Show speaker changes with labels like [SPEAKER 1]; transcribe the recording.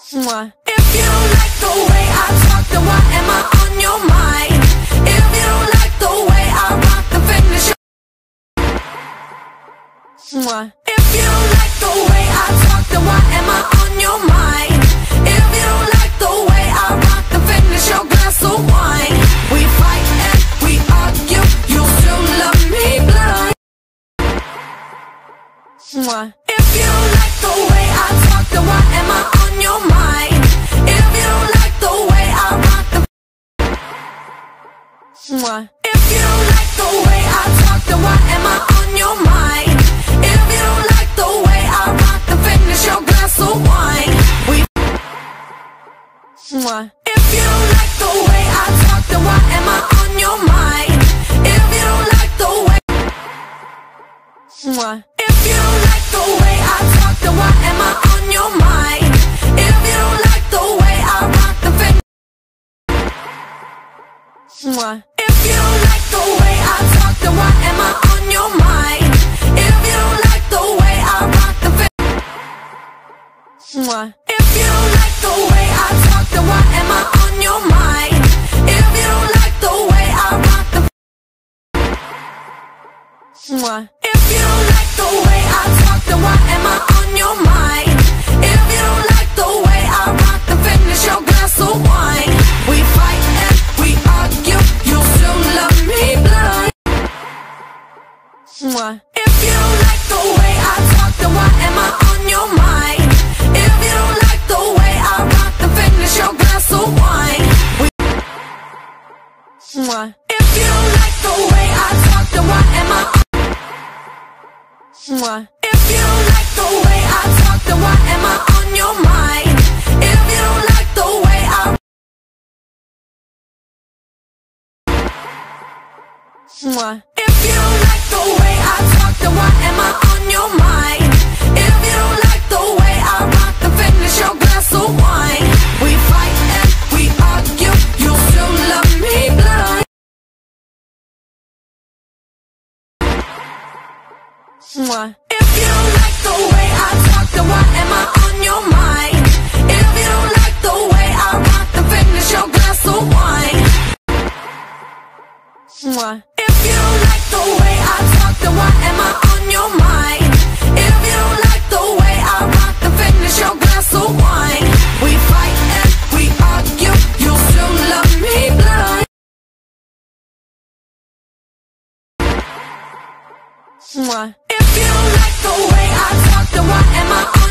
[SPEAKER 1] Mwah. If you don't like the way I talk, then why am I on your mind? If you don't like the way I rock, then finish your Mwah. If you don't like the way I talk, then why am I on your mind? If you don't like the way I rock, then finish your glass of wine. We fight and we argue, you still love me blind. Mwah. If you don't like the way I talk, then why am I on your mind? If you don't like the way I rock, then Mwah. If you don't like the way I talk, then why am I on your mind? If you don't like the way I rock, then finish your glass of wine. We Mwah. If you don't like the way I talk, then why am I on your mind? If you don't like the way Mwah. If you don't like the way I talk, then why am I on your mind? If you don't like the way I rock, then finish Mwah. If you don't like the way I talk, then why am I on your mind? If you don't like the way I rock, then finish Mwah. If you don't like the way I talk, then why am I on your mind? If you don't like the way I rock, then Mwah. If you don't like the way I talk, then why am I on your mind? If you don't like the way I rock, then finish your glass of wine. We fight and we argue, you still love me blind. Mwah. If you don't like the way I talk, then why am I on your mind? If you don't like the way I rock, then finish your glass of wine. We Mwah. If you don't like the way I talk, then why am I Mwah. If you don't like the way I talk, then why am I on your mind? If you don't like the way I Mwah. If you don't like the way I talk, then why am I on your mind? If you don't like the way I rock, then finish your glass of wine. We fight and we argue, you still love me blind. Mwah. If you don't like the way I talk, then why am I on your mind? If you don't like the way I rock, then finish your glass of wine. Mwah. If you don't like the way I talk, then why am I on your mind? If you don't like the way I rock, then finish your glass of wine. We fight and we argue, you still love me blind. Mwah. If you don't like the way I talk, then why am I on